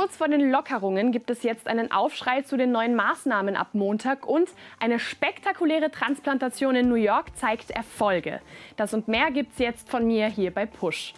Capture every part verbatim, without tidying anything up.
Kurz vor den Lockerungen gibt es jetzt einen Aufschrei zu den neuen Maßnahmen ab Montag und eine spektakuläre Transplantation in New York zeigt Erfolge. Das und mehr gibt's jetzt von mir hier bei Push.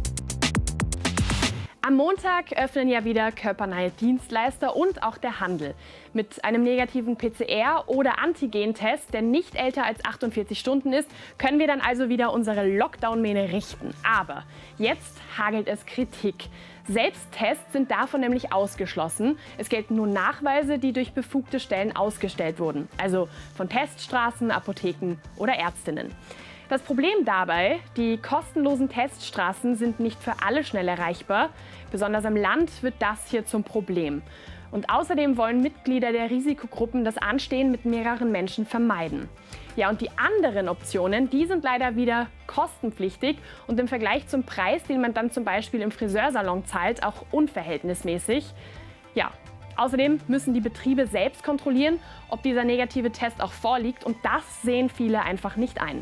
Am Montag öffnen ja wieder körpernahe Dienstleister und auch der Handel. Mit einem negativen P C R- oder Antigen-Test, der nicht älter als achtundvierzig Stunden ist, können wir dann also wieder unsere Lockdown-Mähne richten. Aber jetzt hagelt es Kritik. Selbsttests sind davon nämlich ausgeschlossen. Es gelten nur Nachweise, die durch befugte Stellen ausgestellt wurden. Also von Teststraßen, Apotheken oder Ärztinnen. Das Problem dabei, die kostenlosen Teststraßen sind nicht für alle schnell erreichbar. Besonders am Land wird das hier zum Problem. Und außerdem wollen Mitglieder der Risikogruppen das Anstehen mit mehreren Menschen vermeiden. Ja, und die anderen Optionen, die sind leider wieder kostenpflichtig und im Vergleich zum Preis, den man dann zum Beispiel im Friseursalon zahlt, auch unverhältnismäßig. Ja. Außerdem müssen die Betriebe selbst kontrollieren, ob dieser negative Test auch vorliegt, und das sehen viele einfach nicht ein.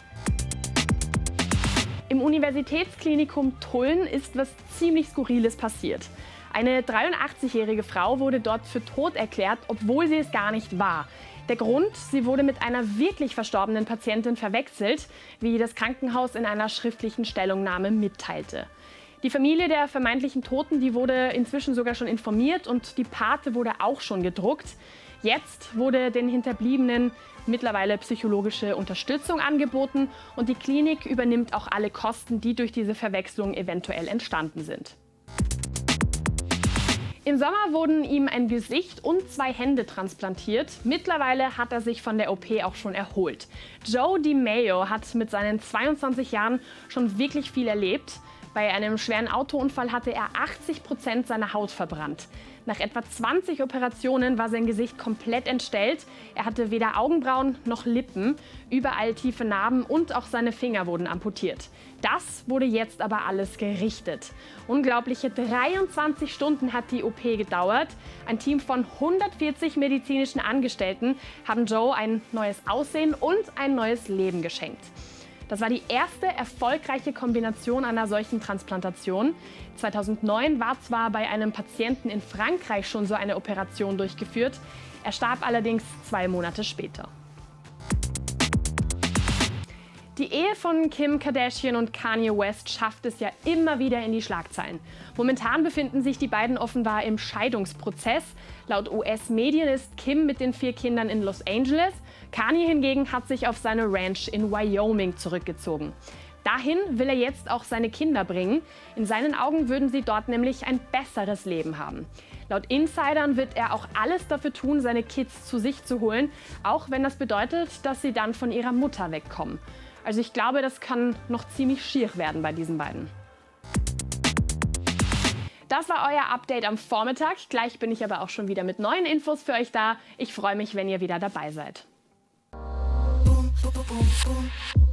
Im Universitätsklinikum Tulln ist was ziemlich Skurriles passiert. Eine dreiundachtzigjährige Frau wurde dort für tot erklärt, obwohl sie es gar nicht war. Der Grund: Sie wurde mit einer wirklich verstorbenen Patientin verwechselt, wie das Krankenhaus in einer schriftlichen Stellungnahme mitteilte. Die Familie der vermeintlichen Toten, die wurde inzwischen sogar schon informiert und die Pate wurde auch schon gedruckt. Jetzt wurde den Hinterbliebenen mittlerweile psychologische Unterstützung angeboten und die Klinik übernimmt auch alle Kosten, die durch diese Verwechslung eventuell entstanden sind. Im Sommer wurden ihm ein Gesicht und zwei Hände transplantiert. Mittlerweile hat er sich von der O P auch schon erholt. Joe DiMaio hat mit seinen zweiundzwanzig Jahren schon wirklich viel erlebt. Bei einem schweren Autounfall hatte er achtzig Prozent seiner Haut verbrannt. Nach etwa zwanzig Operationen war sein Gesicht komplett entstellt. Er hatte weder Augenbrauen noch Lippen, überall tiefe Narben und auch seine Finger wurden amputiert. Das wurde jetzt aber alles gerichtet. Unglaubliche dreiundzwanzig Stunden hat die O P gedauert. Ein Team von hundertvierzig medizinischen Angestellten haben Joe ein neues Aussehen und ein neues Leben geschenkt. Das war die erste erfolgreiche Kombination einer solchen Transplantation. zweitausendneun war zwar bei einem Patienten in Frankreich schon so eine Operation durchgeführt, er starb allerdings zwei Monate später. Die Ehe von Kim Kardashian und Kanye West schafft es ja immer wieder in die Schlagzeilen. Momentan befinden sich die beiden offenbar im Scheidungsprozess. Laut U S-Medien ist Kim mit den vier Kindern in Los Angeles. Kanye hingegen hat sich auf seine Ranch in Wyoming zurückgezogen. Dahin will er jetzt auch seine Kinder bringen. In seinen Augen würden sie dort nämlich ein besseres Leben haben. Laut Insidern wird er auch alles dafür tun, seine Kids zu sich zu holen, auch wenn das bedeutet, dass sie dann von ihrer Mutter wegkommen. Also ich glaube, das kann noch ziemlich schier werden bei diesen beiden. Das war euer Update am Vormittag. Gleich bin ich aber auch schon wieder mit neuen Infos für euch da. Ich freue mich, wenn ihr wieder dabei seid. Boom, boom, boom, boom.